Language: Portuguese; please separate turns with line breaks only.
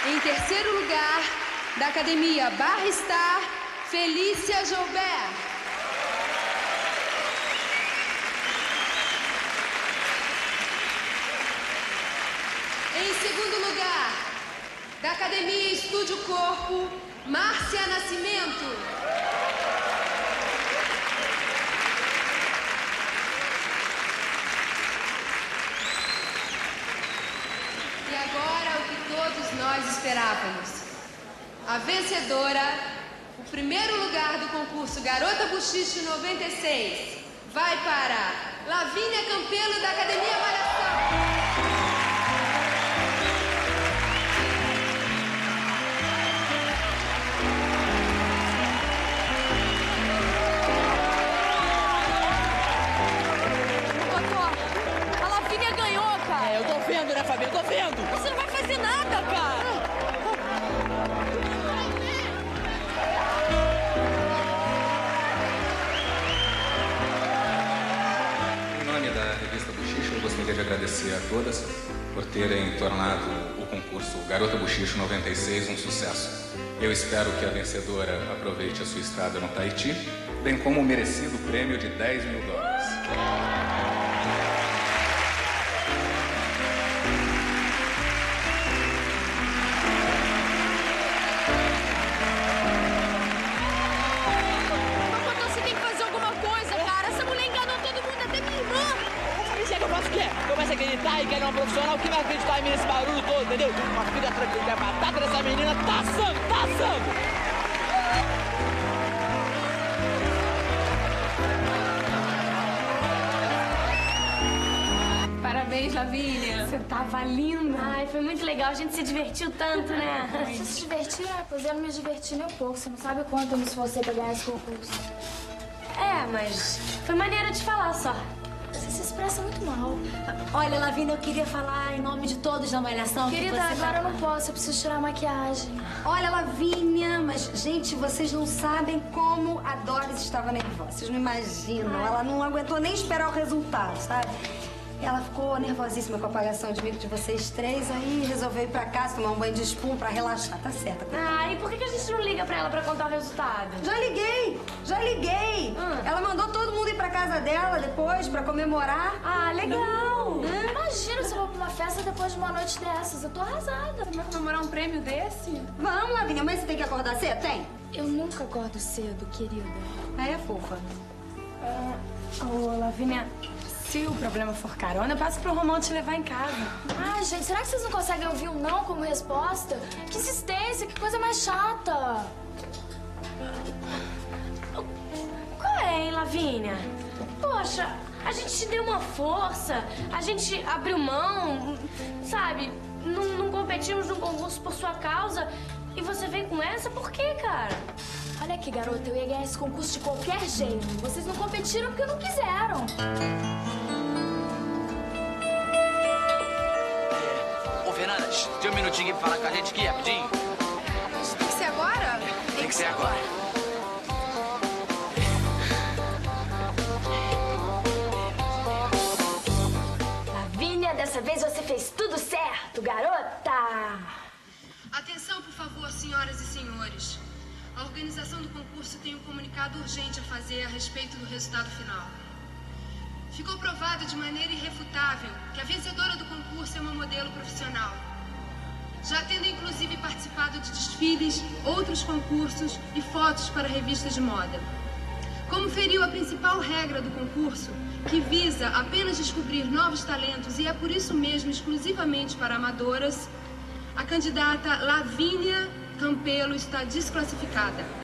Em terceiro lugar, da Academia Barra Star, Felícia Joubert. Em segundo lugar, da Academia Estúdio Corpo, Márcia Nascimento. E agora, o que todos nós esperávamos. A vencedora, o primeiro lugar do concurso Garota Buchicho 96, vai para Lavínia Campelo, da Academia Malhação.
Eu tô vendo, né, Fabi? Eu tô vendo!
Você não vai fazer nada, cara!
Em nome da revista Buchicho, eu gostaria de agradecer a todas por terem tornado o concurso Garota Buchicho 96 um sucesso. Eu espero que a vencedora aproveite a sua estada no Tahiti, bem como o merecido prêmio de $10 mil.
Começa a acreditar e quer uma profissional que vai acreditar em mim nesse barulho todo, entendeu? Uma filha tranquila, que a batata dessa menina tá assando, tá assando!
Parabéns, Lavínia.
Você tava linda. Ai, foi muito legal. A gente se divertiu tanto, né?
Você se divertiu? Pois eu não me diverti nem um pouco. Você não sabe o quanto eu me esforcei pra ganhar esse concurso.
É, mas foi maneira de falar só.
Você se expressa muito mal.
Olha, Lavínia, eu queria falar em nome de todos da Malhação.
Querida,
que você
agora eu não posso. Eu preciso tirar a maquiagem.
Olha, Lavínia, mas, gente, vocês não sabem como a Doris estava nervosa. Vocês não imaginam. Ela não aguentou nem esperar o resultado, sabe? Ela ficou nervosíssima com a apagação de mico de vocês três, aí resolveu ir pra casa tomar um banho de espuma pra relaxar. Tá certa.
Ah, e por que a gente não liga pra ela pra contar o resultado?
Já liguei. Ela mandou todo mundo ir pra casa dela depois pra comemorar.
Ah, legal.
Imagina se eu vou pra uma festa depois de uma noite dessas. Eu tô arrasada.
Vai comemorar um prêmio desse?
Vamos, Lavínia, mas você tem que acordar cedo? Tem?
Eu nunca acordo cedo, querida.
Ah, é, fofa.
Ô, Lavínia, se o problema for carona, eu passo pro Romão te levar em casa.
Ai, gente, será que vocês não conseguem ouvir um não como resposta? Que insistência, que coisa mais chata.
Qual é, hein, Lavínia? Poxa, a gente te deu uma força, a gente abriu mão, sabe? Não competimos num concurso por sua causa e você vem com essa? Por quê, cara?
Olha aqui, garota, eu ia ganhar esse concurso de qualquer jeito. Vocês não competiram porque não quiseram.
Ô, Fernanda, tem um minutinho aqui pra falar com a gente aqui, rapidinho?
Isso tem que ser agora?
Tem que ser agora.
Lavínia, dessa vez você fez tudo certo, garota!
Atenção, por favor, senhoras e senhores. A organização do concurso tem um comunicado urgente a fazer a respeito do resultado final. Ficou provado de maneira irrefutável que a vencedora do concurso é uma modelo profissional, já tendo inclusive participado de desfiles, outros concursos e fotos para revistas de moda. Como feriu a principal regra do concurso, que visa apenas descobrir novos talentos e é por isso mesmo exclusivamente para amadoras, a candidata Lavínia Campelo está desclassificada.